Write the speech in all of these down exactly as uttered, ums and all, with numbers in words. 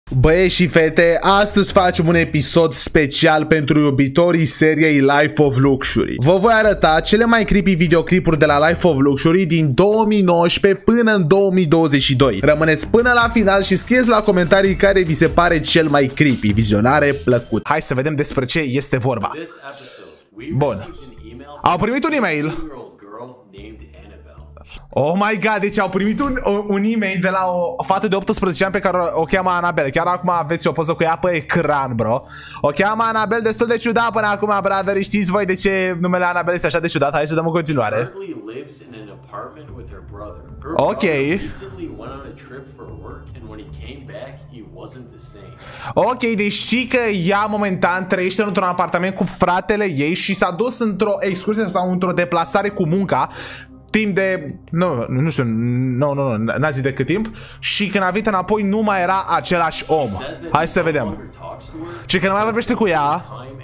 Băieți și fete, astăzi facem un episod special pentru iubitorii seriei Life of Luxury. Vă voi arăta cele mai creepy videoclipuri de la Life of Luxury din două mii nouăsprezece până în două mii douăzeci și doi. Rămâneți până la final și scrieți la comentarii care vi se pare cel mai creepy. Vizionare plăcut. Hai să vedem despre ce este vorba. Bun. Au primit un e-mail. Oh my god, deci au primit un, un e-mail de la o fată de optsprezece ani pe care o, o cheamă Anabel. Chiar acum aveți o poză cu ea pe ecran, bro. O cheamă Anabel, destul de ciudat până acum, brother. Știți voi de ce numele Anabel este așa de ciudat? Hai să dăm în continuare. Ok. Ok, deci știi că ea momentan trăiește într-un apartament cu fratele ei și s-a dus într-o excursie sau într-o deplasare cu munca timp de, nu, nu știu, nu, nu, nu, n-a zis de cât timp. Și când a venit înapoi nu mai era același om. Hai să vedem. Și când mai vorbește cu ea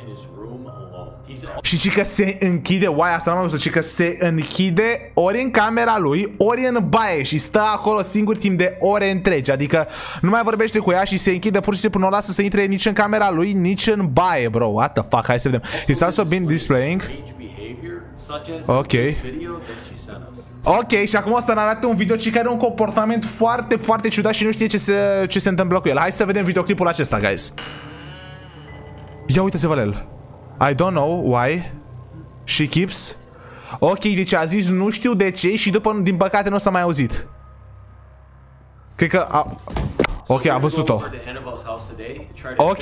și ci că se închide, uai, asta n-am mai văzut, ci că se închide ori în camera lui, ori în baie și stă acolo singur timp de ore întregi. Adică nu mai vorbește cu ea și se închide pur și simplu, nu o lasă să intre nici în camera lui, nici în baie, bro. What the fuck, hai să vedem. It's also been displaying. Ok. Ok, și acum o să ne arate un video ce care are un comportament foarte, foarte ciudat și nu știe ce se, ce se întâmplă cu el. Hai să vedem videoclipul acesta, guys. Ia uite-se-vă la el. I don't know why she keeps. Ok, deci a zis nu știu de ce și după, din păcate, nu o s-a mai auzit. Cred că a... Ok, a văzut-o. Ok.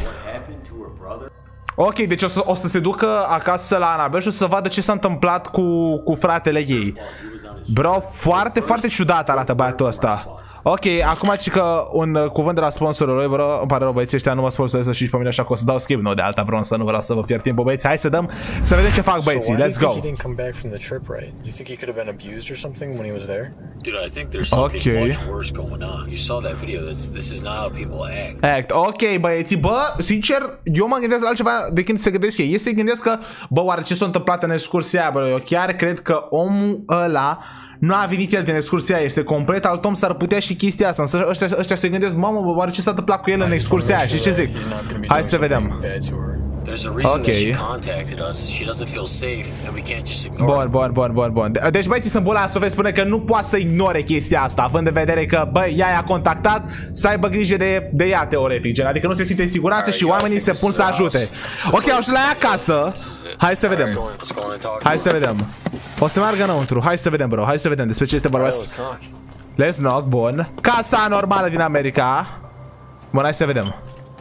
Ok, deci o să, o să se ducă acasă la Anabel și o să vadă ce s-a întâmplat cu, cu fratele ei. Bro, foarte, foarte ciudat arată băiatul ăsta. Ok, acum zic că un cuvânt de la sponsorul lui, bro. Îmi pare rău, băieții ăștia nu mă sponsorează și pe mine, așa că o să dau skip, nu de alta, bro, să nu vreau să vă pierd timpul, băieți. Hai să dăm, să vedem ce fac băieții. Let's go. Act. Ok, băieții, bă, sincer, eu mă gândesc la altceva de când se gândesc ei. Ei se gândesc că, bă, oare ce s-a întâmplat în excursia aia, bro? Eu chiar cred că omul ăla nu a venit el din excursia, este complet alt om, s-ar putea și chestia asta. Însă ăștia, ăștia se gândesc, mamă, bă, oare ce s-a întâmplat cu el în excursia aia? Și ce zic? Hai să vedem. Ok. Bun, bun, bun, bun, bun. Deci băieții sunt bula, să vezi, spune că nu poate să ignore chestia asta, având în vedere că, băi, ea i-a contactat, să aibă grijă de, de ea, teoretic, gen. Adică nu se simte în siguranță și oamenii se pun să ajute. Ok, au și la ea acasă. Hai să vedem. Hai să vedem. O să meargă înăuntru. Hai să vedem, bro. Hai să vedem despre ce este vorba. Let's knock, bun. Casa normală din America. Bun, hai să vedem.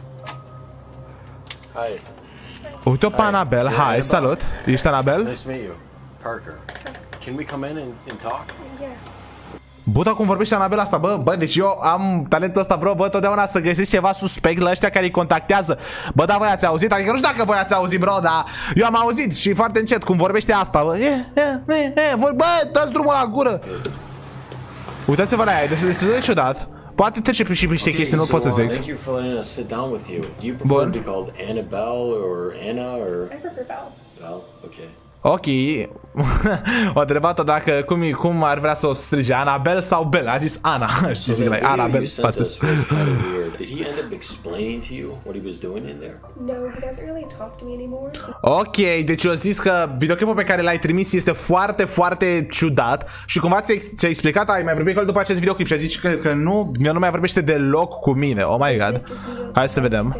Hai. Uite-o pe Anabel, hai, salut. Ești Anabel? Nice to meet you. Parker. Can we come in and, and talk? Yeah. Bă, dar cum vorbește Anabel asta, bă, bă, deci eu am talentul ăsta, bro, bă, totdeauna să găsesc ceva suspect la ăștia care îi contactează. Bă, da, voi ați auzit? Adică nu știu dacă voi ați auzit, bro, dar eu am auzit și foarte încet cum vorbește asta, bă. E, e, e, e, voi, bă, dați drumul la gură. Uitați-vă la ea, e destul de ciudat. Poate trece și prin niște chestii, nu pot să zic. Bun. Ok. O întrebat-o dacă cum, cum ar vrea să o strige, Anabel sau Bel. A zis Ana. Știi, zic la Anabel. Ok, deci eu zis că videoclipul pe care l-ai trimis este foarte, foarte ciudat. Și cumva ți-a explicat, ai mai vorbit cu el după acest videoclip și a zis că, că nu, el nu mai vorbește deloc cu mine. Oh my god. Hai să vedem.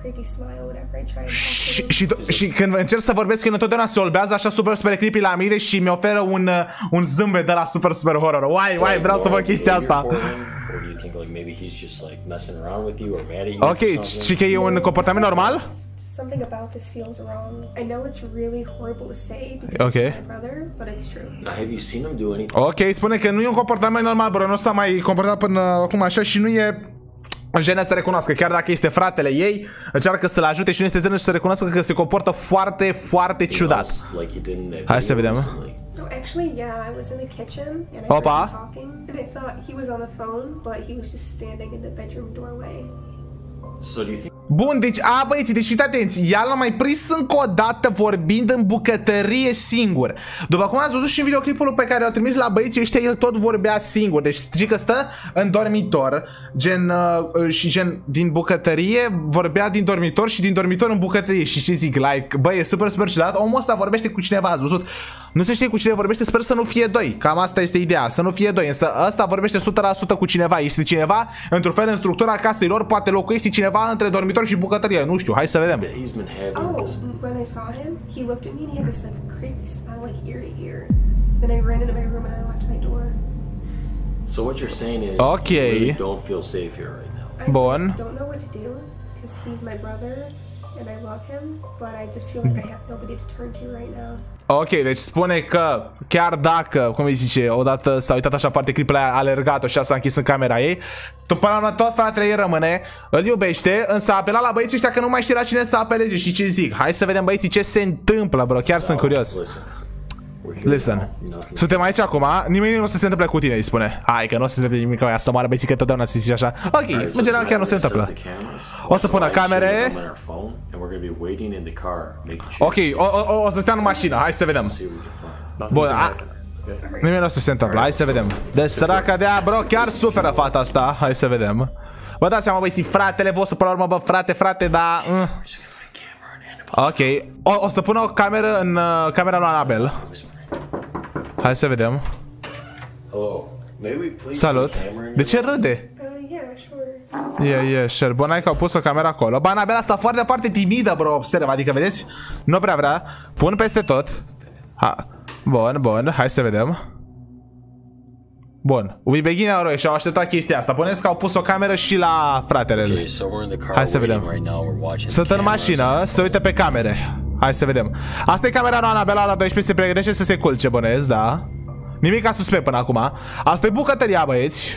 Și, și, și când încerc să vorbesc, el întotdeauna se olbează așa super super creepy la mine și mi oferă un, un zâmbet de la super super horror. Uai, uai, vreau să văd chestia asta. Ok, și că e un comportament normal? Something about this feels wrong. I know it's really horrible to say because okay. He's my brother, but it's true. Now, have you seen him do anything? Ok, spune că nu e un comportament normal, bro. Nu s-a mai comportat până acum așa și nu e jenă să recunoască, chiar dacă este fratele ei, încearcă să-l ajute și nu este jenă să recunoască că se comportă foarte, foarte ciudat. Hai să vedem. No, actually, yeah, I was in the kitchen and I Opa. heard him talking, and I thought he was on the phone, but he was just standing in the bedroom doorway. So do you think Bun, deci, a, băieții, deci fiți atenți. Ea l-a mai prins încă o dată vorbind în bucătărie singur. După cum ați văzut și în videoclipul pe care l-au trimis la băieții ăștia, el tot vorbea singur. Deci, zic că stă în dormitor, gen, uh, și gen, din bucătărie, vorbea din dormitor și din dormitor în bucătărie. Și ce zic, like, băi, e super, super ciudat. Omul ăsta vorbește cu cineva, ați văzut? Nu se știe cu cine vorbește, sper să nu fie doi. Cam asta este ideea, să nu fie doi. Însă ăsta vorbește o sută la sută cu cineva. Este cineva, într-un fel, în structura casei lor, poate locuiește cineva între dormitor și bucătărie. Nu știu, hai să vedem. Oh, when I saw him, he looked at me and he had this like creepy smile like ear to ear. Then I ran into my room and I locked my door. So what you're saying is Okay. you really don't feel safe here right now. I Bun. just don't know what to do because he's my brother and I love him, but I just feel like I have nobody to turn to right now. Ok, deci spune că chiar dacă, cum îi zice, odată s-a uitat așa foarte clipul aia, a alergat-o și s-a închis în camera ei, până la urmă tot fratele ei rămâne, îl iubește, însă a apelat la băieții ăștia că nu mai știe la cine să apeleze. Și ce zic? Hai să vedem, băieții, ce se întâmplă, bro, chiar sunt curios. Listen, suntem aici acum, nimeni nu o să se întâmple cu tine, îi spune. Hai că nu o să se întâmple nimic, că să moară băieții, că totdeauna se zice așa. Ok, în general chiar nu se întâmplă. O să pună camere. Ok, o, o, o să stea în mașină, hai să vedem. Bun, a... nimeni nu o să se întâmplă, hai să vedem. Deci săraca de ea, bro, chiar suferă fata asta, hai să vedem. Vă dați seama, băieții, fratele vostru, până la urmă, bă, frate, frate, dar... Mm. Ok, o, o să pună o cameră în uh, camera lui Annabelle. Hai să vedem. Salut. De ce râde? Uh, yeah, sure. Yeah, yeah, sure. Bun, hai că au pus o cameră acolo. Bă, Annabelle asta foarte, foarte timidă, bro, observ, adică, vedeți? Nu prea vrea. Pun peste tot. Ha. Bun, bun, hai să vedem. Bun, we begin our și au așteptat chestia asta. Puneți că au pus o cameră și la fratele lui. Hai să vedem. Sunt în mașină, se uită pe camere. Hai să vedem. Asta e camera lui Annabelle, la doisprezece se pregătește să se culce, bănesc, da? Nimic suspect până acum. Asta e bucătăria, băieți.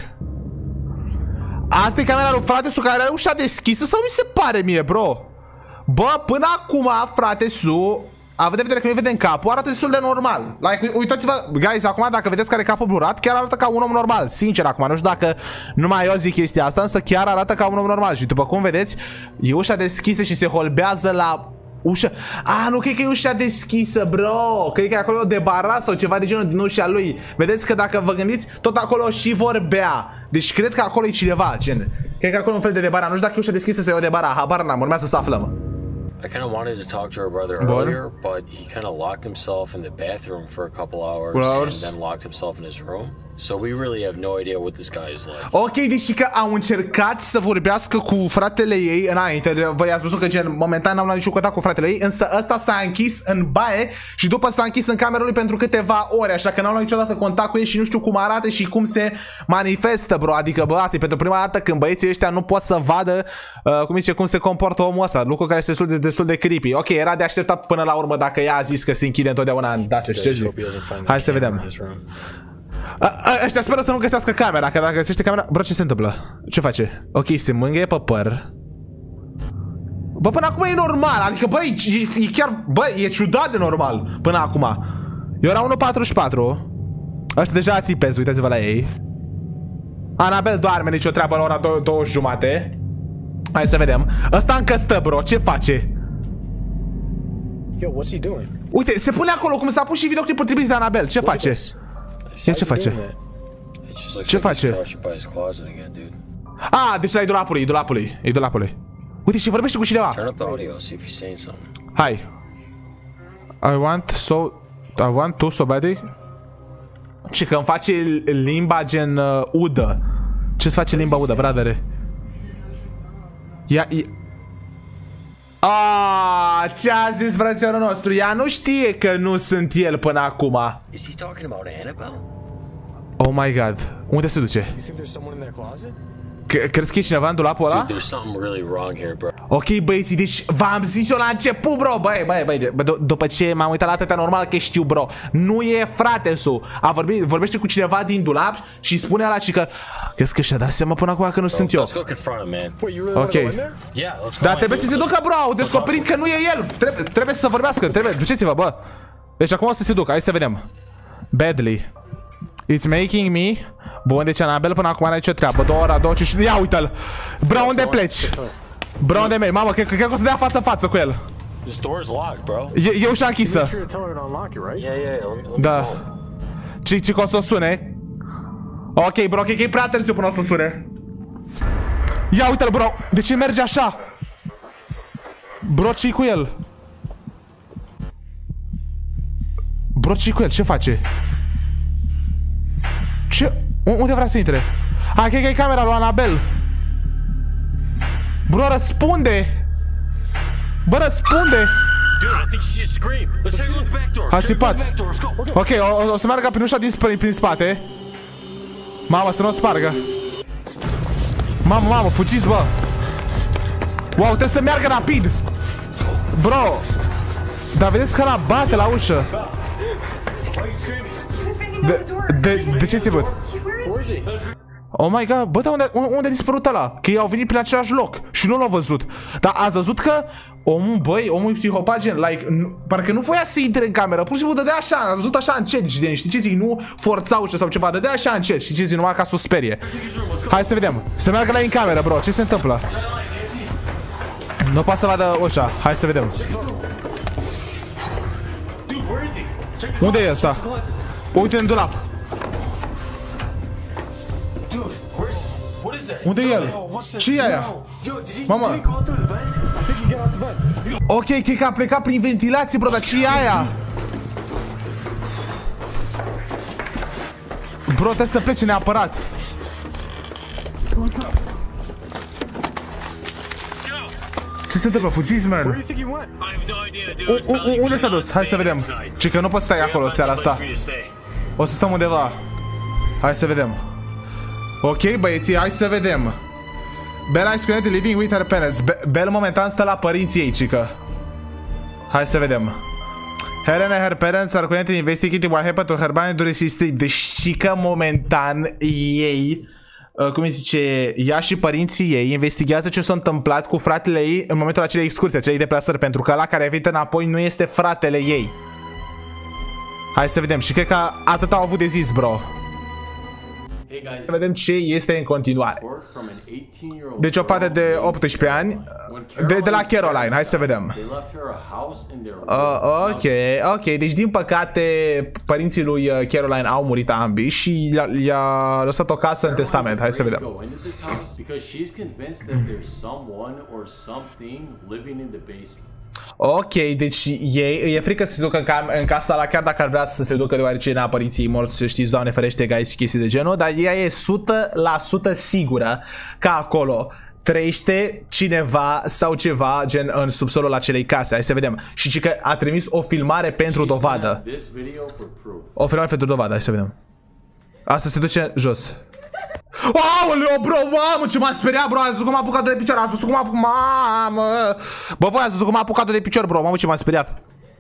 Asta e camera lui frate su care are ușa deschisă sau mi se pare mie, bro? Bă, până acum, frate su, având în vedere că nu-i vedem capul, arată destul de normal. Like, uitați-vă, guys, acum dacă vedeți că are capul blurat, chiar arată ca un om normal. Sincer, acum, nu știu dacă numai eu zic chestia asta, însă chiar arată ca un om normal. Și după cum vedeți, e ușa deschisă și se holbează la ușa. Ah, nu cred că e ușa deschisă, bro. Cred că e acolo de bara sau ceva de genul din ușa lui. Vedeți că dacă vă gândiți, tot acolo și vorbea. Deci cred că acolo e cineva, gen. Cred că acolo un fel de debara. Nu știu dacă e ușa deschisă sau e o debara. Habar n-am, urmează să aflăm. I kind of wanted to talk to her brother earlier, but he kind of locked himself in the bathroom for a couple hours, hours and then locked himself in his room. So we really have no idea what this guy is like. Ok, deci că au încercat să vorbească cu fratele ei înainte. Voi ați văzut că gen momentan n-au luat niciun contact cu fratele ei, însă ăsta s-a închis în baie și după s-a închis în camera lui pentru câteva ore, așa că n-au luat niciodată contact cu ei și nu știu cum arată și cum se manifestă, bro. Adică, bă, asta e pentru prima dată când băieții ăștia nu pot să vadă uh, cum zice, cum se comportă omul ăsta, lucru care este destul de, destul de creepy. Ok, era de așteptat până la urmă dacă ea a zis că se închide întotdeauna în date. Hai să vedem. A, a, ăștia speră să nu găsească camera, că dacă găsește camera... Bro, ce se întâmplă? Ce face? Ok, se mângâie pe păr. Bă, până acum e normal, adică bă, e, e chiar... Bă, e ciudat de normal până acum. E ora unu patruzeci și patru. Ăștia deja țipez, uitați-vă la ei. Annabelle doarme, nicio treabă la ora două jumate. Hai să vedem. Ăsta încă stă, bro, ce face? Yo, what's he doing? Uite, se pune acolo cum s-a pus și videoclipul trimis de Annabelle, ce face? Ia ce face? Ce face? Ah, deci la idolapului, idolapului, idolapului. Uite și vorbește cu cineva. Hai. I want so... I want to so bad. Ce că îmi face limba gen uh, udă. Ce-ți face limba udă, bradere? Ia... ia... Ah, ce a zis frățiorul nostru? Ea nu știe că nu sunt el până acum. Oh my god. Unde se duce? Crezi că e cineva în dulapul ăla? Ok, băieții, deci v-am zis eu la început, bro. Băi, băi, băi, bă, după ce m-am uitat la atâtea, normal că știu, bro. Nu e frate su. A vorbit, vorbește cu cineva din dulap și spune ala și că crezi că și-a dat seama până acum că nu sunt eu. Ok. Dar trebuie să se ducă, bro. Au descoperit că nu e el. Trebuie, trebuie să vorbească, trebuie, duceți-vă, bă. Deci acum o să se ducă, hai să vedem. Badly. It's making me... Bun, deci Annabelle până acum n-are nicio treabă. Două ora, două, cinci... Ia uite-l! Bro, unde pleci? Bro, unde mergi? Mamă, cred că o să dea față-față cu el. This door's locked, bro. E, e ușa închisă. Yeah, yeah, let me, let me Da. Ce ce o să sune? Ok, bro, cred că e prea târziu până o să sune. Ia uite-l, bro. De ce merge așa? Bro, ce-i cu el? Bro, ce-i cu el? Ce face? Ce? Unde vrea să intre? A, cred că e camera lui Annabelle. Bro, răspunde! Bă, răspunde! A țipat. Ok, o, o să meargă prin ușa din prin, prin spate. Mamă, să nu o spargă. Mamă, mamă, fugiți, bă. Wow, trebuie să meargă rapid. Bro. Dar vedeți că ăla bate la ușă. De, de, de ce țiput? Oh my god, bă, dar unde, unde a dispărut ăla? Că ei au venit prin același loc și nu l-au văzut. Dar ați văzut că omul, băi, omul e psihopat, gen, like, parcă nu voia să intre în cameră, pur și simplu dădea așa, a văzut așa încet, știi, știi ce zic, nu forța ușă sau ceva, dădea așa încet, știi ce zic, numai ca să o sperie. Hai să vedem, să meargă la în cameră, bro, ce se întâmplă? Nu poate să vadă ușa, hai să vedem. Unde e ăsta? Uite în dulap. Unde e el? Ce e aia? Mamă. Ok, cred că a plecat prin ventilație, bro, dar ce e aia? Bro, trebuie să plece neapărat. Ce se întâmplă? Fugiți, man. Unde s-a dus? Hai să vedem. Ce că nu poți stai acolo seara asta. O să stăm undeva. Hai să vedem. Ok, băieții, hai să vedem. Bella is currently living with her parents. Bella momentan stă la părinții ei, cică. Hai să vedem. Helen and her parents are currently investigating what happened to her band during his trip. Deci cică momentan ei, uh, cum îi zice, ea și părinții ei investigează ce s-a întâmplat cu fratele ei în momentul acelei excursii, acelei deplasări, pentru că ăla care a venit înapoi nu este fratele ei. Hai să vedem și cred că atât au avut de zis, bro. Să vedem ce este în continuare. Deci o fată de optsprezece ani de, de la Caroline, hai să vedem. uh, Ok, ok, deci din păcate părinții lui Caroline au murit ambii și i-a lăsat o casă în testament, hai să vedem. Ok, deci ei, e frică să se ducă în, cam, în casa la chiar dacă ar vrea să se ducă, deoarece n-a părinții ei morți, știți, Doamne ferește, guys, și chestii de genul, dar ea e o sută la sută sigură că acolo trăiește cineva sau ceva gen în subsolul acelei case. Hai să vedem. Și că a trimis o filmare pentru dovadă. O filmare pentru dovadă, hai să vedem. Asta se duce jos. Aoleo, bro, mamă, ce m-a speriat, bro, ați văzut cum m-a apucat de picior, ați văzut cum m-a apucat, mamă. Bă, voi ați văzut cum m-a apucat de picior, bro, mamă, ce m-a speriat.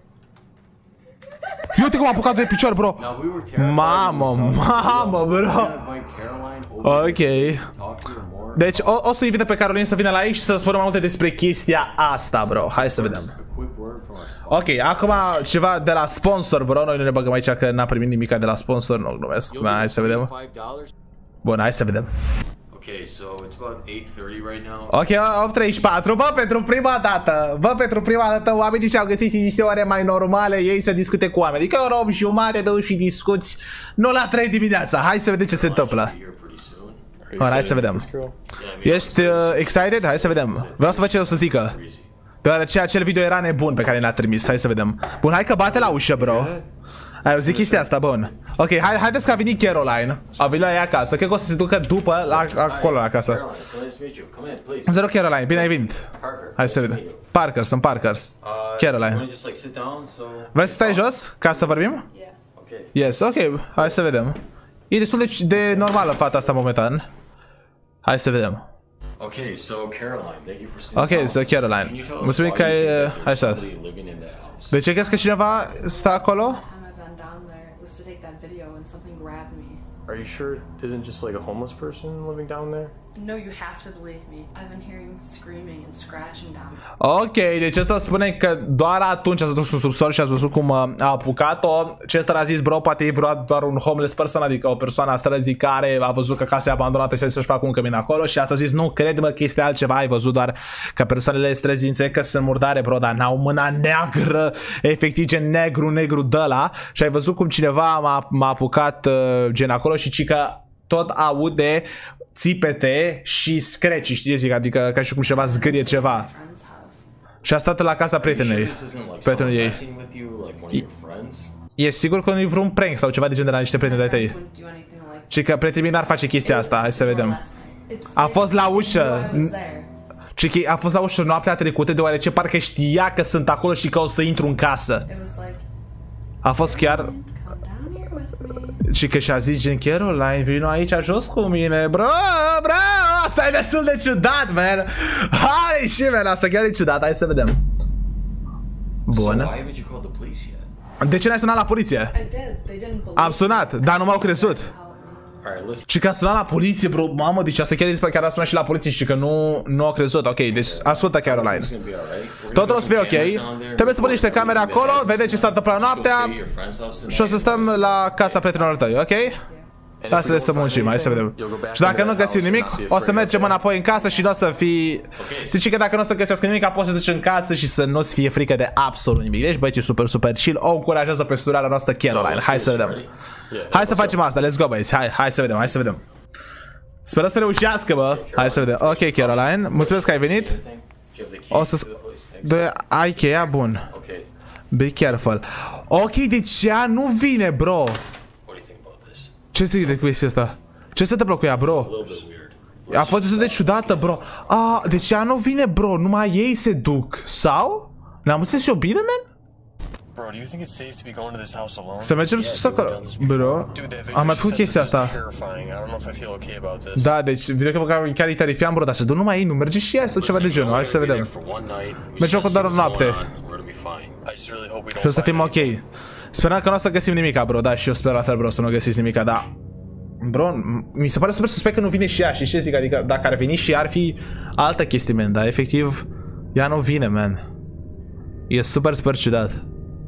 Uite cum m-a apucat de picior, bro. Mamă, mamă, bro. Ok. Deci o, o să invită pe Caroline să vină la ei și să spună mai multe despre chestia asta, bro. Hai să vedem. Ok, acum ceva de la sponsor, bro. Noi nu ne băgăm aici că n-a primit nimic de la sponsor, nu glumesc. Hai să vedem. Bun, hai să vedem. Okay, so it's about eight thirty right now. Ok, opt treizeci și patru. Bă, pentru prima dată, bă, pentru prima dată oamenii și-au găsit niște ore mai normale, ei să discute cu oameni. Adică ora opt jumate, două și discuți, nu la trei dimineața. Hai să vedem ce se întâmplă. Bun, hai să vedem. Ești uh, excited? Hai să vedem. Vreau să văd ce o să zică. Deoarece acel video era nebun pe care l-a trimis. Hai să vedem. Bun, hai că bate la ușă, bro. Ai auzit chestia asta, bun. Ok, hai, haideți că a venit Caroline. A venit la ea acasă. Cred că o să se ducă după la, acolo la casă. Zero Caroline, bine ai venit. Hai să vedem. Parker, sunt Parkers. Caroline. Vrei să stai jos ca să vorbim? Yes, ok, hai să vedem. E destul de, de normală fata asta momentan. Hai să vedem. Okay, so Caroline, thank you for sitting down. Ok, so Caroline. Mulțumim că ai... Hai să... De ce crezi că cineva stă acolo? Are you sure it isn't just like a homeless person living down there? No, you have to believe me. I've been hearing screaming and scratching down. Ok, deci ăsta spune că doar atunci a dus în subsol și ați văzut cum a apucat-o. Chester a zis, bro, poate e vreo doar un homeless person, adică o persoană a străzii care a văzut că casa e abandonată și a zis să-și facă un cămin acolo și asta a zis, nu, crede-mă că este altceva, ai văzut doar că persoanele străzii înțeleg că sunt murdare, bro, dar n-au mâna neagră, efectiv gen negru, negru de ăla și ai văzut cum cineva m-a apucat uh, gen acolo și cică tot aude țipete și screci, știi, zic, adică ca și cum ceva zgârie ceva. Și a stat la casa prietenei. Prietenului ei. E sigur că nu e vreun prank sau ceva de gen de la niște prieteni de tăi. Și că prietenii n-ar face chestia asta, hai să vedem. A fost la ușă. Și că a fost la ușă noaptea trecută deoarece parcă știa că sunt acolo și că o să intru în casă. A fost chiar... Și că și-a zis gen Caroline, vino aici jos cu mine, bro, bro, asta e destul de ciudat, man. Hai și, man, asta chiar e ciudat, hai să vedem. Bun. De ce n-ai sunat la poliție? Am sunat, dar nu m-au crezut. Și că a sunat la poliție, bro, mamă, deci asta chiar, chiar a sunat și la poliție și că nu, nu a crezut, ok, deci ascultă Caroline. Totul o să fie ok, trebuie să pun niște camere acolo, vedeți ce s-a întâmplat noaptea și o să stăm la casa prietenilor tăi, ok? Lasă-le să muncim, hai să vedem. Și dacă nu găsim nimic, o să mergem înapoi în casă și nu o să fii... Știi că dacă nu o să găsească nimic, poți să duci în casă și să nu-ți fie frică de absolut nimic. Deci băieți, super, super chill, o încurajează pe surarea noastră Caroline, hai să vedem. Hai să facem asta, let's go, băieți, hai, hai să vedem, hai să vedem. Sperăm să reușească, bă. Hai să vedem, ok, Caroline, mulțumesc că ai venit. O să... Ai cheia, bun. Be careful. Ok, deci ea nu vine, bro. Ce zic de chestia asta? Ce se întâmplă cu ea, bro? A fost destul de ciudată, bro. Ah, deci ea nu vine, bro, numai ei se duc. Sau? Ne-am înțeles eu bine, man? Bro, do you think it's safe to be going to this house alone? Să mergem sus acolo, bro. Am mai făcut chestia asta. Da, deci videoclipul chiar e terifiant, bro, dar se duc numai ei, nu merge și ea sau ceva de genul. Hai să vedem. Mergem cu doar o noapte. Și o să fim ok. Sperăm că nu o să găsim nimica, bro, da, și eu sper la fel, bro, să nu găsiți nimica, da. Bro, mi se pare super suspect că nu vine și ea, și ce zic, adică dacă ar veni și ea ar fi altă chestie, man, dar efectiv ea nu vine, man. E super, super ciudat.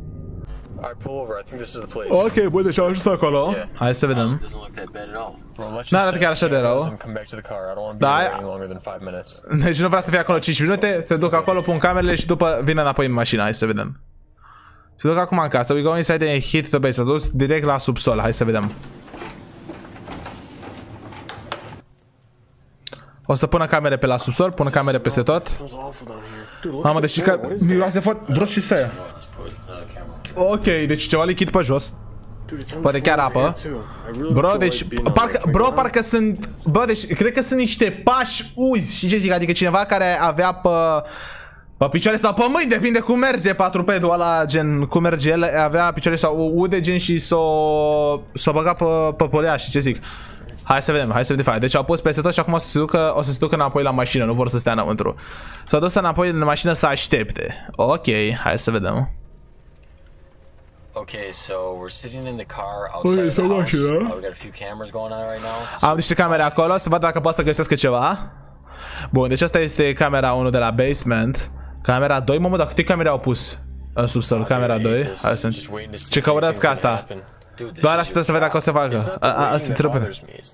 Ok, bun, deci am ajuns acolo. Hai să vedem. Nu arată chiar așa de rău. Da, deci nu vreau să fie acolo cinci minute, te duc acolo, pun camerele și după vine înapoi în mașină, hai să vedem. Se duc acum în casă, we go inside and hit the base, s-a dus direct la subsol, hai să vedem. O să pună camere pe la subsol, pună camere peste tot. Mamă, deci că miroase foarte... Bro, ce stai? Ok, deci ceva lichid pe jos. Poate chiar apă. Bro, deci, parcă, bro, parcă sunt... Bro, deci, cred că sunt niște pași uzi. Și ce zic, adică cineva care avea pe... Pe picioare sau pe mâini, depinde cum merge patrupedul ăla, gen, cum merge el, avea picioare sau ude, gen, și s-o... S-o băga pe, pe podea și ce zic. Hai să vedem, hai să vedem. Deci au pus peste tot și acum o să se ducă, o să se ducă înapoi la mașină, nu vor să stea înăuntru. S-au dus înapoi în mașină să aștepte. Ok, hai să vedem. Okay, so we're sitting in the car outside the house. Uh, we got a few cameras going on right now. Am niște camere acolo, să văd dacă pot să găsesc ceva. Bun, deci asta este camera unu de la basement. Camera doi, mamă, dar câte camere au pus în subsol? Camera doi. Hai să... Ce căurăsc asta? Doar aștept să văd dacă o să facă. Asta e trupă.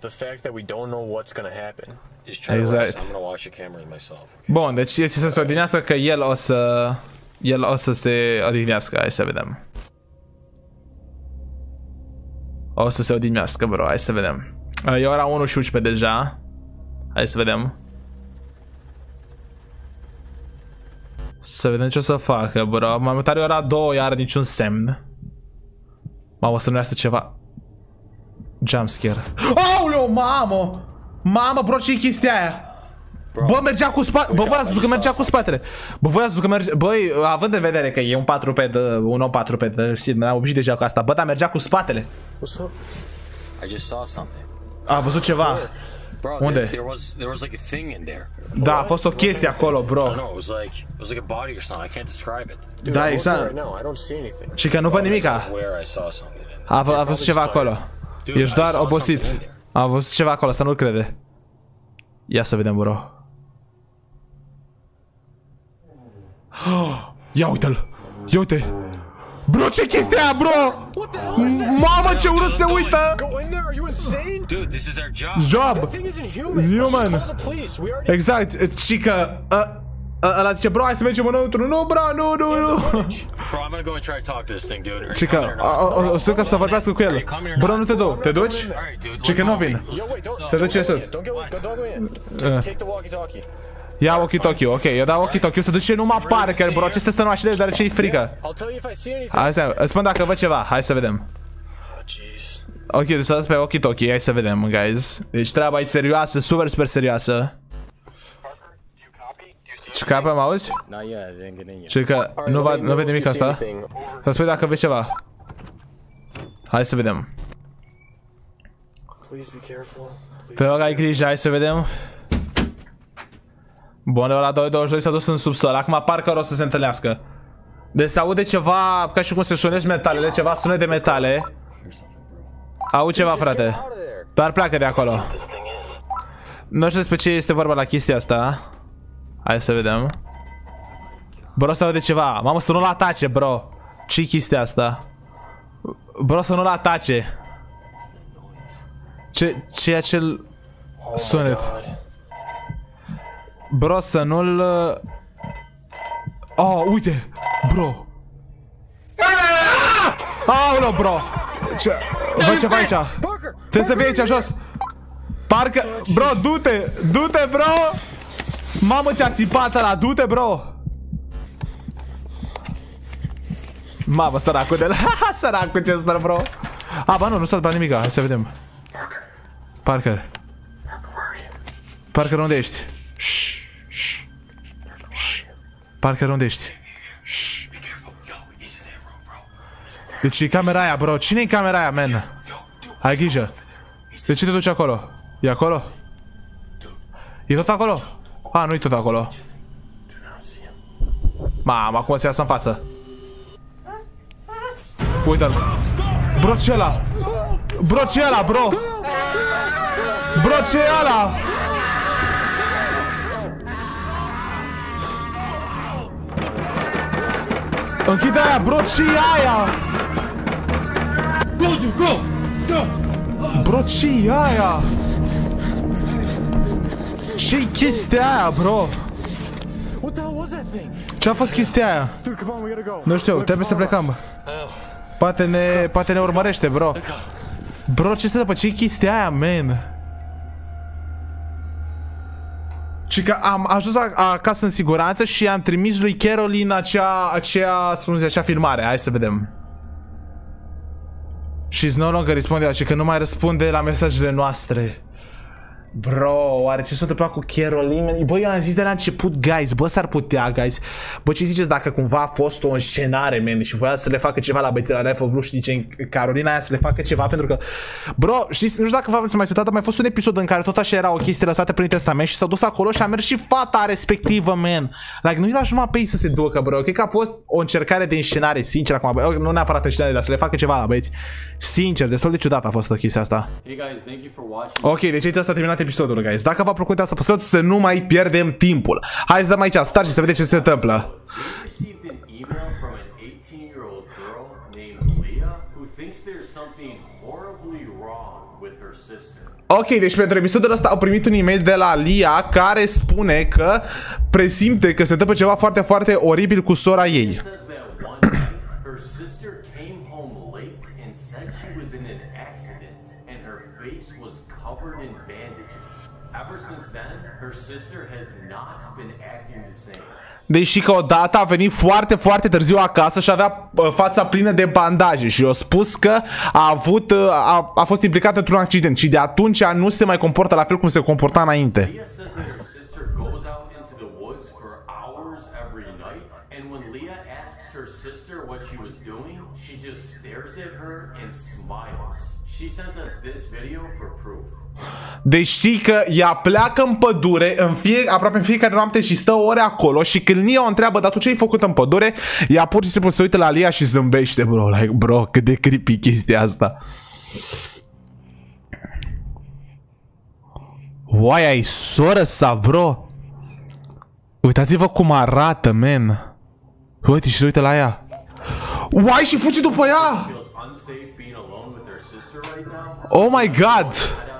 Exact. Bun, deci este să se odihnească că el o să... El o să se odihnească, hai să vedem. O să se odihnească, bro, hai să vedem. E ora unu și unsprezece deja. Hai să vedem. Să vedem ce o să facă, bro. Mai mult are ora două, iar niciun semn. Mamă, să nu iasă ceva. Jumpscare. Aoleu, mamă! Mamă, bro, ce-i chestia aia? Bă, mergea cu spatele. Bă, voi ați văzut că mergea cu spatele. Bă, voi ați văzut că mergea. Băi, având în vedere că e un patruped, un om patruped, știi, m-am obișnuit deja cu asta. Bă, dar mergea cu spatele. A văzut ceva. Unde? Da, a fost o chestie acolo, bro. Da, exact. Și că nu văd nimica. A, a văzut ceva acolo. Ești doar obosit. A văzut ceva acolo, să nu-l crede. Ia să vedem, bro. Ia uite-l. Ia uite. Bro, ce chestia aia, bro? Mamă, ce urât se uită. Job. Human. Exact. Cică. Ăla zice, bro, hai să mergem înăuntru. Nu, bro, nu, nu, nu. Cică, o să duc ca să vorbească cu el. Bro, nu te duc. Te duci? Cică, nu vin. Se duce sus. Ia walkie-talkie, ok, eu dau walkie-talkie, o să duce numai Parker, bro, ce stă numai și de deoarece e frică. Hai să îți spun dacă văd ceva, hai să vedem. Ok, deci să pe walkie-talkie, hai să vedem, guys. Deci treaba e serioasă, super, super serioasă. Ce capă, mă auzi? Ce că nu vede nimic asta? Să spui dacă vezi ceva. Hai să vedem. Te rog, ai grijă, hai să vedem. Bun, ăla doi douăzeci și doi s-a dus în subsol. Acum Parker o să se întâlnească. Deci se aude ceva, ca și cum se sunește metalele, ceva sunet de metale. Aud ceva, frate. Doar pleacă de acolo. Nu știu despre ce este vorba la chestia asta. Hai să vedem. Bro, să aude ceva. Mamă, să nu-l atace, bro. Ce-i chestia asta? Bro, să nu-l atace. Ce, ce e acel sunet? Bro, să nu-l... Oh, uite! Bro! Aoleu, bro! Ce... Văd ceva aici! Trebuie să vii aici jos! Parcă... Bro, du-te! Du-te, bro! Mamă, ce-a țipat ăla! Du-te, bro! Mamă, săracul de la... Săracul ce stă, bro! A, ba nu, nu s-a întâmplat nimica. Hai să vedem. Parker. Parker, unde ești? Parker, unde ești? Deci e camera aia, bro. Cine e camera aia, man? Ai grijă. De ce te duci acolo? E acolo? E tot acolo? A, nu e tot acolo. Mamă, acum se iasă în față. Uite-l. Bro, ce ăla? Bro, ce ăla, bro? Bro, ce ăla? Închide aia, bro, ce-i aia? Go, go, go! Bro, ce-i aia? Ce-i chestia aia, bro? Ce-a fost chestia aia? Nu știu, trebuie să plecăm. Poate ne, poate ne urmărește, bro. Bro, ce se dă, ce-i chestia aia, man? Și că am ajuns acasă în siguranță și am trimis lui Caroline acea, acea, spune, acea filmare. Hai să vedem. She's no longer responding, și că nu mai răspunde la mesajele noastre. Bro, oare ce s-a întâmplat cu Caroline? Bă, eu am zis de la început, guys, bă, s-ar putea, guys. Bă, ce ziceți dacă cumva a fost o înșenare, man, și voia să le facă ceva la băieții la Life of Blue și zice Carolina aia să le facă ceva, pentru că... Bro, știți, nu știu dacă v-ați mai uitat, a mai fost un episod în care tot așa era o chestie lăsată prin testament și s-a dus acolo și a mers și fata respectivă, man. Like, nu-i lași numai pe ei să se ducă, bro. Cred că a fost o încercare de înșenare, sincer, acum, bă, nu neapărat înșenare, dar să le facă ceva la băieți. Sincer, destul de ciudat a fost chestia asta. Hey guys, thank you for watching. Ok, deci aici s-a terminat episodul, guys. Dacă v-a plăcut, să apăsați să nu mai pierdem timpul. Hai să dăm aici start și să vedeți ce se întâmplă. Ok, deci pentru episodul ăsta au primit un e-mail de la Lia care spune că presimte că se întâmplă ceva foarte, foarte oribil cu sora ei. Deși că odată a venit foarte, foarte târziu acasă și avea fața plină de bandaje și i-a spus că a avut, a, a fost implicată într-un accident și de atunci nu se mai comportă la fel cum se comporta înainte. Deci știi că ea pleacă în pădure în fie, aproape în fiecare noapte și stă ore acolo și când Lia o întreabă, dar tu ce ai făcut în pădure? Ea pur și simplu se uită la Lia și zâmbește, bro. Like, bro, cât de creepy chestia asta. Uai, ai soră sa, bro. Uitați-vă cum arată, man. Uite și se uită la ea. Uai, și fuge după ea. Oh my god.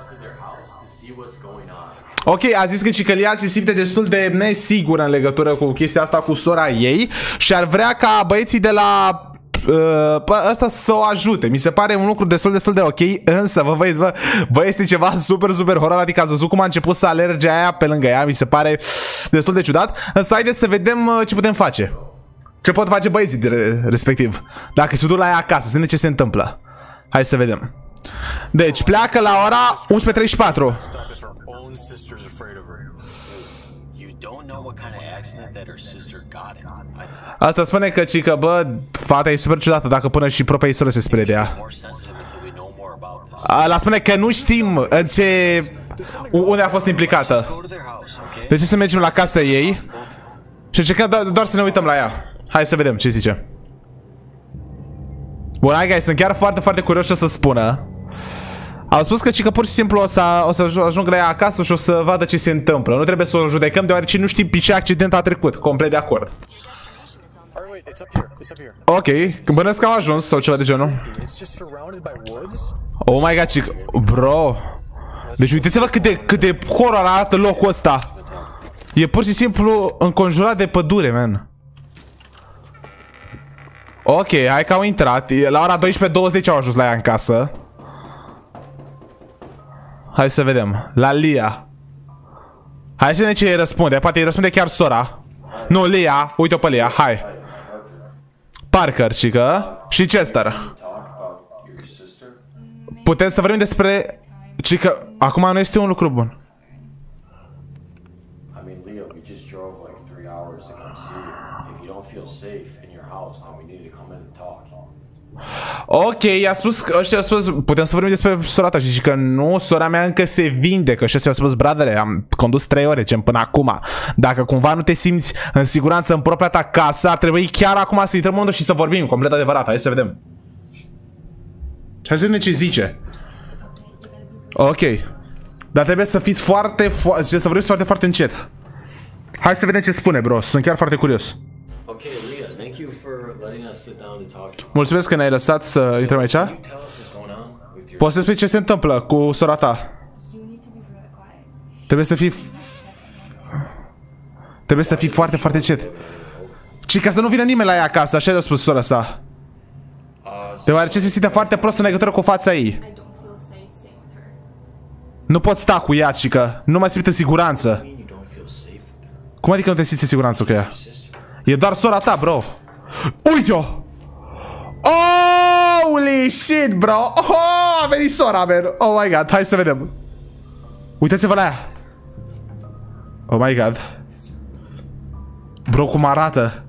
Ok, a zis că Cicălia se simte destul de nesigură în legătură cu chestia asta cu sora ei și ar vrea ca băieții de la uh, ăsta să o ajute. Mi se pare un lucru destul, destul de ok, însă, vă văiți, bă, bă, este ceva super, super horror, adică ați văzut cum a început să alerge aia pe lângă ea, mi se pare destul de ciudat, însă haideți să vedem uh, ce putem face. Ce pot face băieții de, respectiv. Dacă se duc la ea acasă, să vedem ce se întâmplă. Hai să vedem. Deci, pleacă la ora unsprezece treizeci și patru. Asta spune că, cică, bă, fata e super ciudată dacă până și propria ei soră se sperie de ea. La spune că nu știm în ce... unde a fost implicată. Deci să mergem la casa ei și încercăm do doar să ne uităm la ea. Hai să vedem ce zice. Bun, hai guys, sunt chiar foarte, foarte curios ce să spună. Au spus că, cică, pur și simplu o să, o să ajung la ea acasă și o să vadă ce se întâmplă. Nu trebuie să o judecăm deoarece nu știm pe ce accident a trecut. Complet de acord. Ok, bănesc că au ajuns sau ceva de genul. Oh my god, cică. Bro. Deci uitați-vă cât de, cât de horror arată locul ăsta. E pur și simplu înconjurat de pădure, man. Ok, hai că au intrat. La ora douăsprezece douăzeci au ajuns la ea în casă. Hai să vedem. La Lia. Hai să vedem ce îi răspunde. Poate îi răspunde chiar sora. Nu, Lia. Uite-o pe Lia. Hai. Parker, cică. Și Chester. Putem să vorbim despre... Cică, acum nu este un lucru bun. Ok, i-a spus că ăștia au spus, putem să vorbim despre sora ta și că nu, sora mea încă se vindecă și ăștia au spus, bradere, am condus trei ore, ce până acum. Dacă cumva nu te simți în siguranță în propria ta casă, ar trebui chiar acum să intrăm în unul și să vorbim, complet adevărat, hai să vedem. Hai să vedem ce zice. Ok. Dar trebuie să fiți foarte, fo să vorbiți foarte, foarte încet. Hai să vedem ce spune, bro, sunt chiar foarte curios. Okay, Leah, thank you for letting us sit down to talk. Mulțumesc că ne-ai lăsat să intrăm aici. Poți să spui ce se întâmplă cu sora ta? Trebuie să fii... Trebuie să fii foarte, foarte încet. Și ca să nu vină nimeni la ea acasă, așa i-a spus sora sa. Deoarece se simte foarte prost în legătură cu fața ei. Nu pot sta cu ea, cică. Nu mă simt în siguranță. Cum adică nu te simți în siguranță cu ea? E doar sora ta, bro. Uite-o! Holy shit, bro! Oh, a venit sora, man! Oh my god, hai să vedem. Uitați-vă la ea. Oh my god. Bro, cum arată?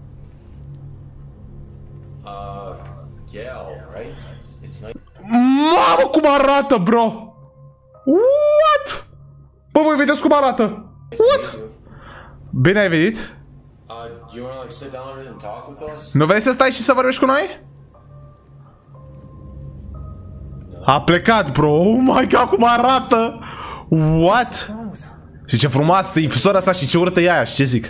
Mamă, cum arată, bro! What? Bă, voi vedeți cum arată? What? Bine ai venit? Nu vrei să stai și să vorbești cu noi? A plecat, bro. Oh my god, cum arată? What? Și ce frumoasă e sora asta și ce urâtă e aia și ce zic?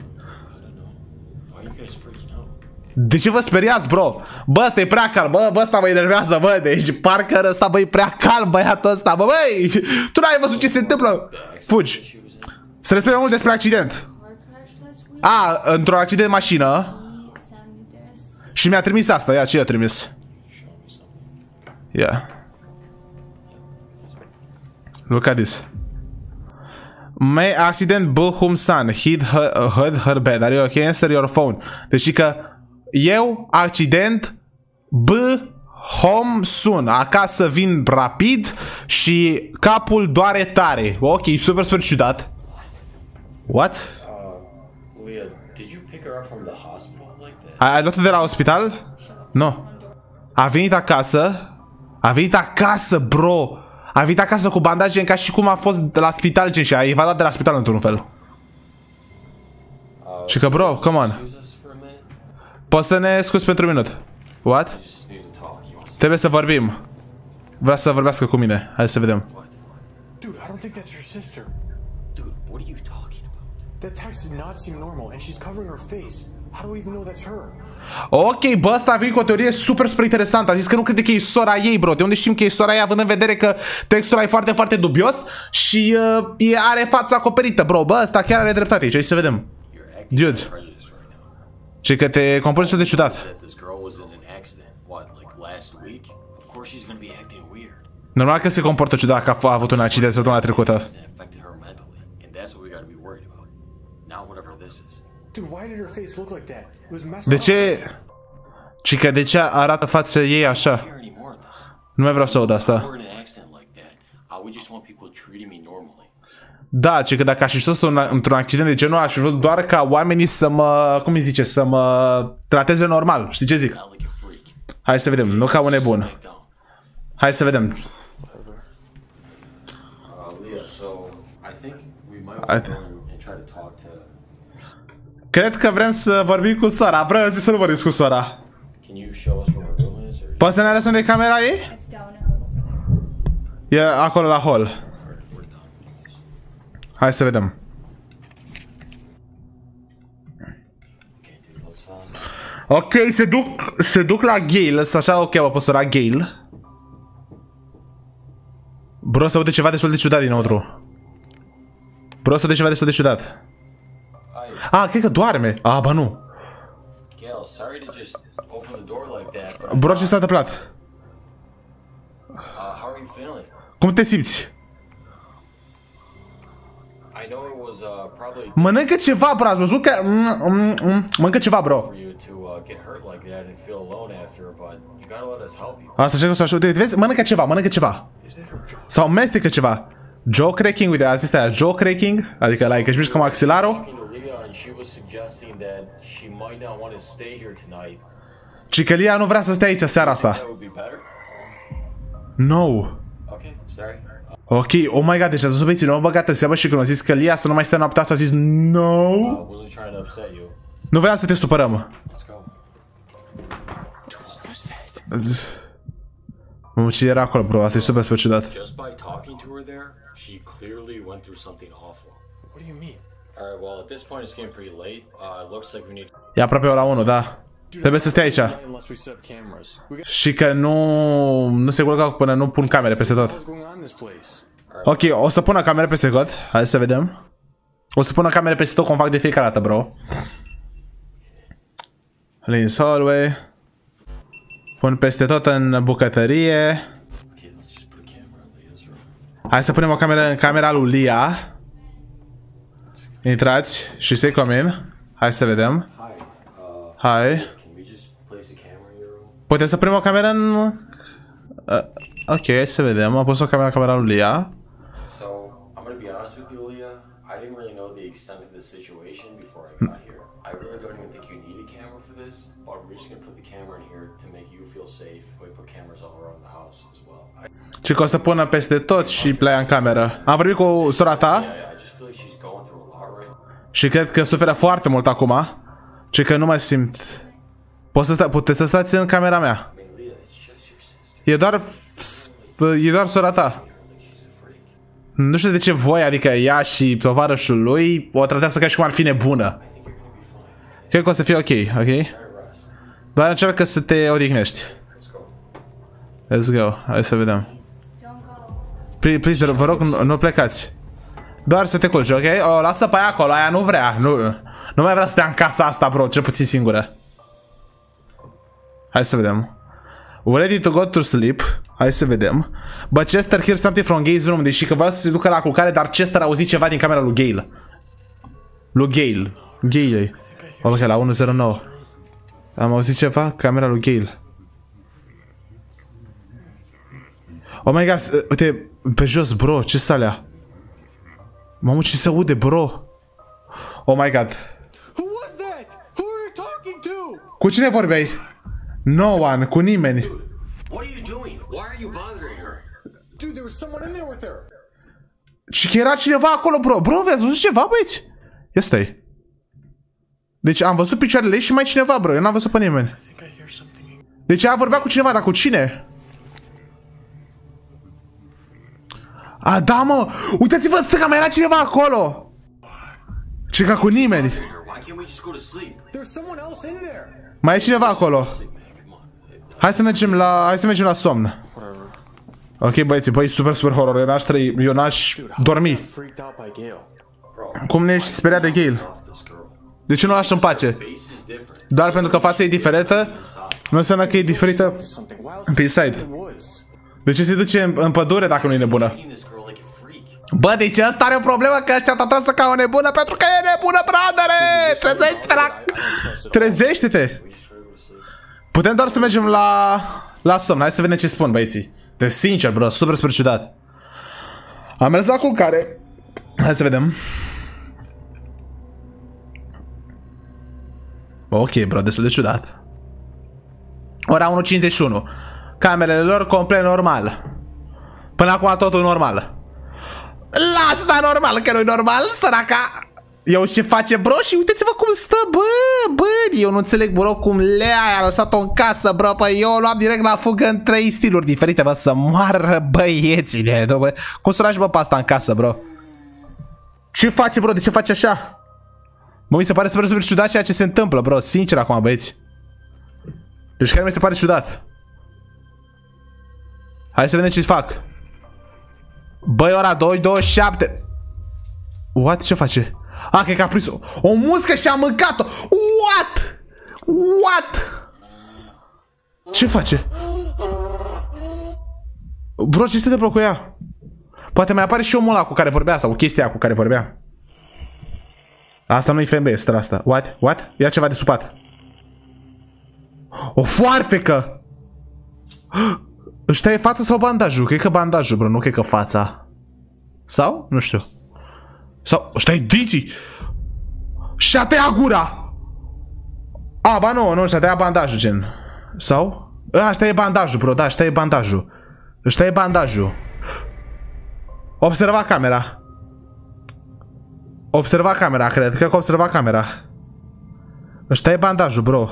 De ce vă speriați, bro? Bă, ăsta e prea calm, bă, bă, ăsta mă enervează, bă. Deci parcă ăsta, bă, e prea calm, băiatul ăsta, bă, băi. Tu n-ai văzut ce se întâmplă? Fugi. Să ne spunem mult despre accident. A, într-un accident de mașină. Și mi-a trimis asta, ia, ce i-a trimis? Yeah. Look at this. May accident Bochum Sun hit her, hurt her bed. Are you okay? Answer your phone. Deci că eu, accident B home soon. Acasă vin rapid și capul doare tare. Ok, super, super ciudat. What? Ai luat-o de la hospital? Nu. A venit acasă. A venit acasă, bro. A venit acasă cu bandaje ca și cum a fost de la spital, gen, și a evadat de la spital într-un fel. Și că, bro, come on. Poți să ne scuzi pentru un minut? What? Trebuie să vorbim. Vrea să vorbească cu mine. Hai să vedem. Dude, what are you talking about? That text did not seem normal, and she's covering her face. How do we even know that's her? Ok, bă, ăsta a venit cu o teorie super, super interesantă. A zis că nu crede că e sora ei, bro. De unde știm că e sora ei, având în vedere că textul e foarte, foarte dubios și uh, e, are fața acoperită, bro. Bă, ăsta chiar are dreptate aici, hai să vedem. Dude. Și că te comporți de ciudat. Normal că se comportă ciudat că a avut un accident săptămâna trecută. De ce? Și că de ce arată fața ei așa? Nu mai vreau să aud asta. Da, ci că dacă aș fi fost într-un accident de genul, aș fi vrut doar ca oamenii să mă, cum îi zice, să mă trateze normal. Știi ce zic? Hai să vedem, nu ca un nebun. Hai să vedem. Cred că vrem să vorbim cu sora. Vreau să nu vorbim cu sora. Poți să ne arăți unde e camera ei? E acolo la hall. Hai să vedem. Ok, se duc, se duc la Gail, așa o cheamă pe sora Gail. Bro, să aude ceva destul de ciudat dinăuntru. Bro, să aude ceva destul de ciudat. Ah, cred că doarme. Ah, ba nu. Bro, ce s-a întâmplat? Cum te simți? Mănâncă ceva, bro, ați văzut că... Mănâncă ceva, bro. Asta ce că s-a știut, vezi? Mănâncă ceva, mănâncă ceva. Sau mestecă ceva. Jaw cracking, uite, asta este jaw cracking. Adică, like, își mișcă maxilarul. Și că Lia nu vrea să stea aici seara asta. No. Ok, oh my god, deci ați văzut băieții, nu m-au băgat în seamă și când au zis că Lia să nu mai stea noaptea asta, a zis no. Nu vreau să te supărăm. Mă, ce era acolo, bro, asta e super, super ciudat. E aproape ora unu, da. Trebuie să stai aici. Și că nu... Nu se culcă până nu pun camere peste tot. Ok, o să pună camere peste tot. Hai să vedem. O să pună camere peste tot cum fac de fiecare dată, bro. Lins hallway. Pun peste tot în bucătărie. Hai să punem o cameră în camera lui Lia. Intrați și să-i comin. Hai să vedem. Hai. Putem să punem o cameră în... Uh, ok, hai să vedem. Am pus o cameră în camera lui Lia. Și că o să pună peste tot și playa în cameră. Am vorbit cu sora ta. Și cred că suferă foarte mult acum. Și că nu mai simt. Poți să sta, puteți să stați în camera mea. E doar... E doar sora ta. Nu știu de ce voi, adică ea și tovarășul lui, o tratează ca și cum ar fi nebună. Cred că o să fie ok, ok? Doar încearcă să te odihnești. Let's go, hai să vedem. Please, please vă rog, nu, nu plecați. Doar să te culci, ok? O, lasă pe aia acolo, aia nu vrea. Nu, nu mai vrea să stea în casa asta, bro, cel puțin singură. Hai să vedem. Ready to go to sleep. Hai să vedem. But Chester hears something from Gail's room. Deși că vrea să se ducă la culcare, dar Chester a auzit ceva din camera lui Gail. Lui Gail. Gail. Ok, la unu zero nouă. Am auzit ceva? Camera lui Gail. Oh my god, uite, pe jos, bro, ce sunt alea? Mamă, ce se aude, bro? Oh my god. Cu cine vorbeai? No one, cu nimeni. Și că era cineva acolo, bro. Bro, v-ați văzut ceva, băieți? Ia stai. Deci am văzut picioarele ei și mai cineva, bro. Eu n-am văzut pe nimeni. Deci ea vorbea cu cineva, dar cu cine? A, da, mă! Uitați-vă în stânga, mai era cineva acolo! Ce ca cu nimeni! Mai e cineva acolo. Hai să mergem la... Hai să mergem la somn. Ok, băieții, băi, super, super horror. Eu n-aș trăi... Eu n-aș dormi. Cum ne ești speriat de Gail? De ce nu o lași în pace? Doar pentru că fața e diferită? Nu înseamnă că e diferită pe inside. De ce se duce în, în pădure dacă nu e nebună? Bă, deci asta are o problemă, că ăștia t-a trasă ca o nebună pentru că e nebună, bradere! Trezește-te la... Trezește-te! Putem doar să mergem la... La somn, hai să vedem ce spun băieții. De sincer, bro, super, super ciudat. Am mers la culcare. Hai să vedem. Ok, bro, destul de ciudat. Ora unu cincizeci și unu. Camerele lor complet normal. Până acum totul normal. Lasă-ta normal, că nu-i normal, săraca. Eu ce face, bro, și uitați-vă cum stă, bă, bă. Eu nu înțeleg, bro, cum Lea a lăsat-o în casă, bro. Păi eu o luam direct la fugă în trei stiluri diferite, bă, să moară băiețile, bă. Cum să lași, bă, pe asta în casă, bro? Ce face, bro? De ce face așa? Mă, mi se pare super, super ciudat ceea ce se întâmplă, bro. Sincer acum, băieți. Deci chiar mi se pare ciudat. Hai să vedem ce fac. Băi, ora doi douăzeci și șapte. What? Ce face? A, cred că a prins o, o muscă și a mâncat-o. What? What? Ce face? Bro, ce se întâmplă cu ea? Poate mai apare și omul ăla cu care vorbea, sau chestia cu care vorbea. Asta nu-i femeie, stă asta. What? What? Ia ceva de supat. O foarfecă! Își taie fața sau bandajul? Cred că bandajul, bro, nu cred că fața. Sau? Nu știu. Sau își taie diții! Și-a tăiat gura! A, ba nu, nu, și-a tăiat bandajul, gen. Sau? A, își taie bandajul, bro, da, își taie bandajul. Își taie bandajul. Observa camera. Observa camera, cred. Cred că observa camera. Își taie bandajul, bro.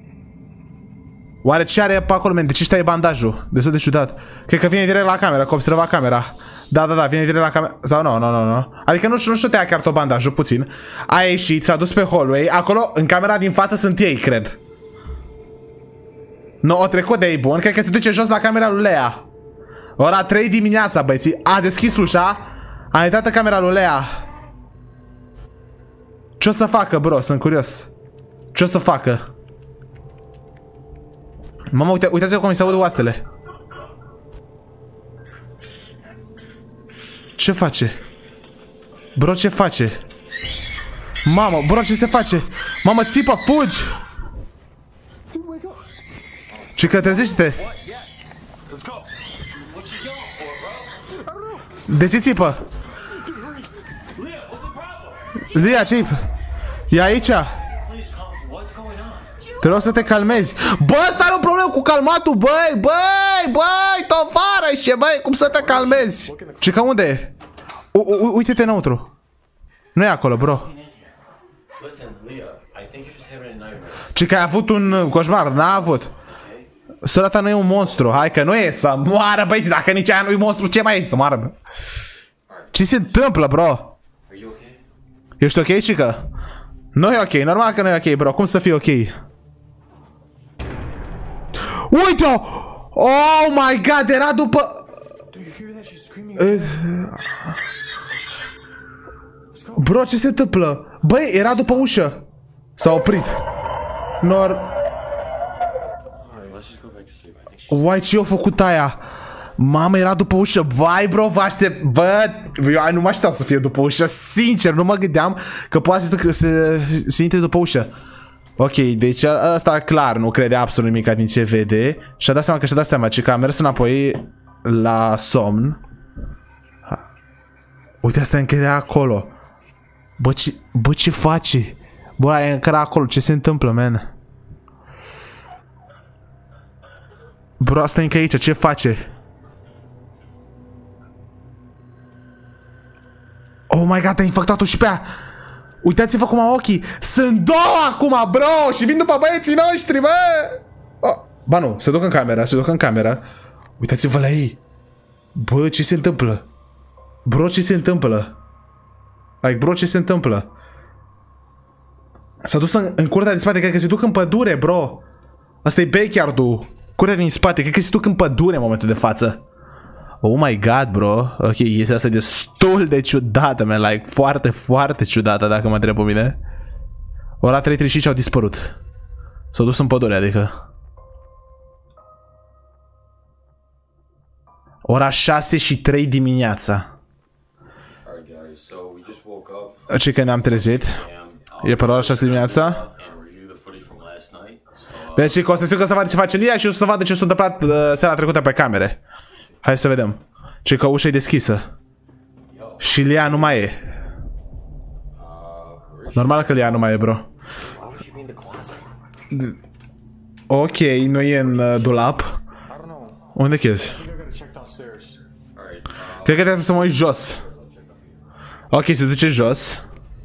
Oare ce are pe acolo, men? De ce își taie bandajul? Destul de ciudat. Cred că vine direct la camera, că observa camera. Da, da, da, vine direct la camera. Sau nu, nu, nu, nu. Adică nu știu, nu știu, tăia chiar tot bandajul, puțin. A ieșit, s-a dus pe hallway. Acolo, în camera din față, sunt ei, cred. Nu, o trecut de ei, bun. Cred că se duce jos la camera lui Lea. Ora trei dimineața, băieții. A deschis ușa. A intrat în camera lui Lea. Ce o să facă, bro? Sunt curios. Ce o să facă? Mamă, uite, uitați-vă cum mi se aud oasele. Ce face? Bro, ce face? Mamă, bro, ce se face? Mamă, țipă, fugi! Ce că trezește-te? De ce țipă? Lia, ce-i? E aici? Te rog să te calmezi. Bă, ăsta are o problemă cu calmatul, băi, băi, băi, tovarășe, băi, cum să te calmezi? Ce, ca unde e? Uite-te înăuntru. Nu e acolo, bro. Ce, că ai avut un coșmar? N-a avut. Sora ta nu e un monstru. Hai că nu e, să moară, băi, dacă nici aia nu e monstru, ce mai e să moară? Ce se întâmplă, bro? Ești ok, cică? Nu e ok, normal că nu e ok, bro. Cum să fie ok? Uite-o! Oh my god, era după... Bro, ce se întâmplă? Băi, era după ușă. S-a oprit. Nor... Uai, ce-i-a făcut aia? Mamă, era după ușă. Vai, bro, vă aștept. Bă, eu nu mă așteptam să fie după ușă. Sincer, nu mă gândeam că poate să se, se intre după ușă. Ok, deci ăsta clar nu crede absolut nimic din ce vede. Și-a dat seama că și-a dat seama ce că a mers înapoi la somn. Uite, asta încă era acolo. Bă, ce, bă, ce face? Bă, e încă acolo, ce se întâmplă, man? Bro, asta e încă aici, ce face? Oh my god, a infectat-o și pe ea. Uitați-vă cum au ochii. Sunt două acum, bro. Și vin după băieții noștri, bă. Oh. Ba nu, se duc în camera, se duc în camera. Uitați-vă la ei. Bă, ce se întâmplă? Bro, ce se întâmplă? Like, bro, ce se întâmplă? S-a dus în, în curtea din spate, cred că se duc în pădure, bro. Asta e backyard-ul. Curtea din spate, cred că se duc în pădure în momentul de față. Oh my god, bro. Ok, este asta destul de ciudată, man. Like, foarte, foarte ciudată, dacă mă întreb pe mine. Ora trei treizeci și cinci au dispărut. S-au dus în pădure, adică. Ora șase și trei dimineața. Ce că ne-am trezit. E pe ora șase dimineața. Deci că o să știu că să vadă ce face Lia și o să vadă ce s-a întâmplat uh, seara trecută pe camere. Hai să vedem. Ce că ușa e deschisă. Și Lia nu mai e. Normal că Lia nu mai e, bro. Ok, nu e în uh, dulap. Unde ești? Cred că trebuie să mă uit jos. Ok, se duce jos.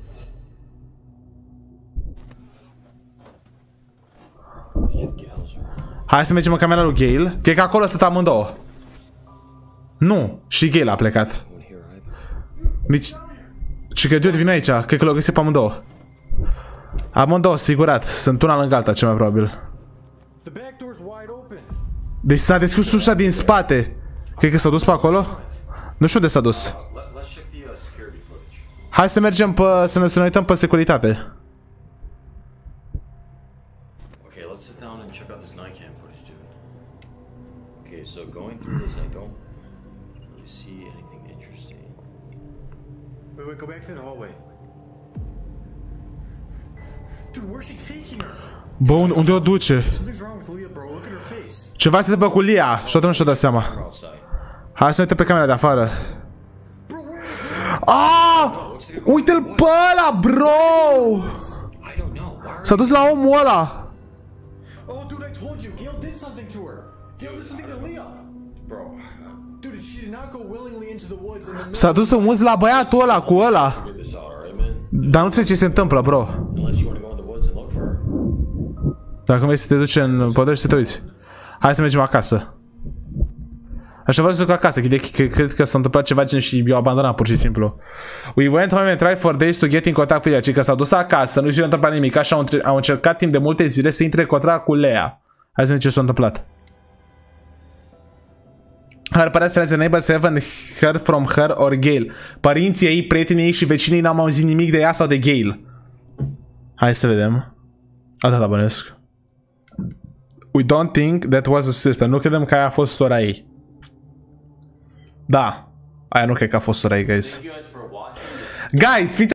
Hai să mergem în camera lui Gale. Cred că acolo stătea amândouă. Nu, și Gale a plecat. Deci, și că dude, vine aici. Cred că l-au găsit pe amândouă. Amândouă, sigurat. Sunt una lângă alta, cel mai probabil. Deci s-a deschis ușa din spate. Cred că s-a dus pe acolo. Nu știu unde s-a dus. Hai să mergem pe, să ne, să ne uităm pe securitate. So going through this, I don't really see anything interesting. Wait, wait, go back to the hallway. Dude, where's she taking her? Bă, unde o duce? Something's wrong with Leah, bro. Look at her face. Ceva se întâmplă cu Lia și atunci nu și-o dat seama. Hai să ne uităm pe camera de afară. Ah! Uite-l pe ăla, bro! S-a dus la omul ăla. Oh, dude, I told you. Gale did something to her. Gale did something to Leah. Bro, dude, she did not go willingly into the woods in the middle. S-a dus în munți la băiatul ăla cu ăla. Dar nu înțeleg ce se întâmplă, bro. Dacă vrei să te duci în pădure și să te uiți. Hai să mergem acasă. Așa vreau să duc acasă, cred că s-a întâmplat ceva gen și eu abandonat pur și simplu. We went home and tried for days to get in contact with Lea. Ci că s-a dus acasă, nu s-a întâmplat nimic, așa au, au încercat timp de multe zile să intre în contact cu Lea. Hai să vedem ce s-a întâmplat. Her parents, friends and neighbors haven't heard from her or Gale. Părinții ei, prietenii ei și vecinii n-am auzit nimic de ea sau de Gale. Hai să vedem. Atâta bănesc. We don't think that was a sister. Nu credem că aia a fost sora ei. Da. Aia nu cred că a fost sora ei, guys. Guys, fiți